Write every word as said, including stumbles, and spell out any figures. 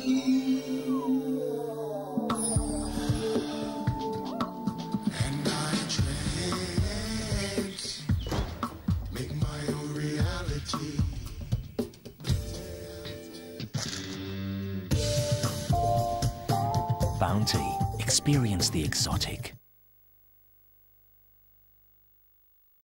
And I trance, make my own reality. Bounty. Experience the exotic.